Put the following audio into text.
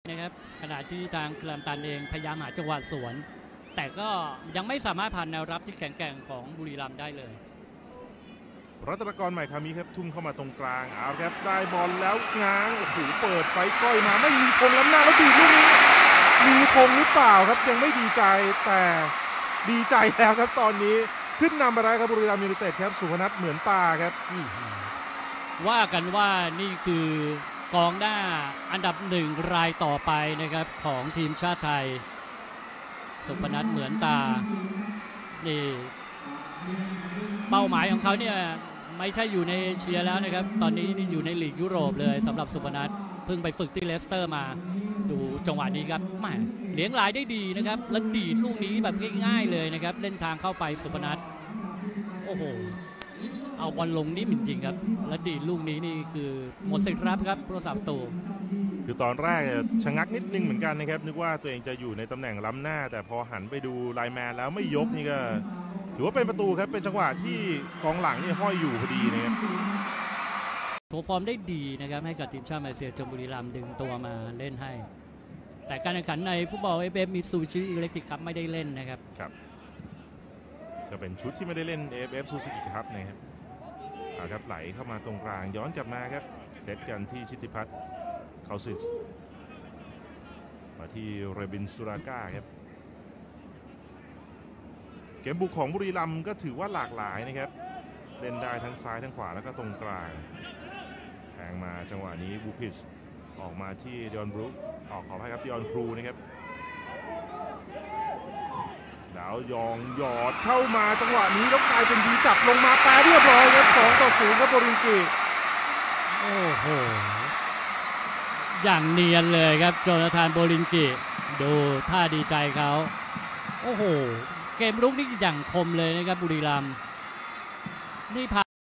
นะครับขณะที่ทางคลัมตันเองพยายามหาจังหวะสวนแต่ก็ยังไม่สามารถผ่านแนวรับที่แข็งแกร่งของบุรีรัมย์ได้เลยรัตนกรใหม่คามิครับทุ่มเข้ามาตรงกลางเอาครับได้บอลแล้วง้างโอ้โหเปิดไฟก้อยมาไม่มีคงล้ำหน้าแล้วดีลูกนี้มีคงหรือเปล่าครับยังไม่ดีใจแต่ดีใจแล้วครับตอนนี้ขึ้นนำไปแล้วครับบุรีรัมย์ยูไนเต็ดครับสุพนัทเหมือนตาครับว่ากันว่านี่คือกองหน้าอันดับ1รายต่อไปนะครับของทีมชาติไทยสุพนัทเหมือนตานี่เป้าหมายของเขาเนี่ยไม่ใช่อยู่ในเอเชียแล้วนะครับตอนนี้นี่อยู่ในลีกยุโรปเลยสำหรับสุพนัทเพิ่งไปฝึกที่เลสเตอร์มาดูจังหวะนี้ครับแหมเลี้ยงลายได้ดีนะครับแล้วดีดลูกนี้แบบง่ายๆเลยนะครับเล่นทางเข้าไปสุพนัทโอ้โหเอาบอลลงนี่จริงๆครับและดีดลูกนี้นี่คือหมดสิทธิ์รับครับผู้รักษาประตูคือตอนแรกชะงักนิดนึงเหมือนกันนะครับนึกว่าตัวเองจะอยู่ในตำแหน่งล้ำหน้าแต่พอหันไปดูไลน์แมนแล้วไม่ยกนี่ก็ถือว่าเป็นประตูครับเป็นจังหวะที่กองหลังนี่ห้อยอยู่พอดีนะครับโชว์ฟอร์มได้ดีนะครับให้กับทีมชาติมาเลเซียจนบุรีรัมย์ดึงตัวมาเล่นให้แต่การแข่งขันในฟุตบอลAFF Mitsubishi Electric Cupไม่ได้เล่นนะครับครับจะเป็นชุดที่ไม่ได้เล่น AFF Suzuki Cupนะครับครับไหลเข้ามาตรงกลางย้อนกลับมาครับเซตกันที่ชิติพัฒน์เขาซิสมาที่เรบินสุราก้าครับเกมบุกของบุรีรัมย์ก็ถือว่าหลากหลายนะครับเล่นได้ทั้งซ้ายทั้งขวาแล้วก็ตรงกลางแทงมาจังหวะนี้บูพิชออกมาที่ดิออนบรูขอให้ครับดิออนครูนะครับดาวยองหยอดเข้ามาจังหวะนี้แล้วกลายเป็นดีจับลงมาแปรเรียบร้อยครับ2-0ครับโบริงกิโอ้โหอย่างเนียนเลยครับโจนาธานโบลินกิดูท่าดีใจเขาโอ้โหเกมรุกนี่อย่างคมเลยนะครับบุรีรัมย์นี่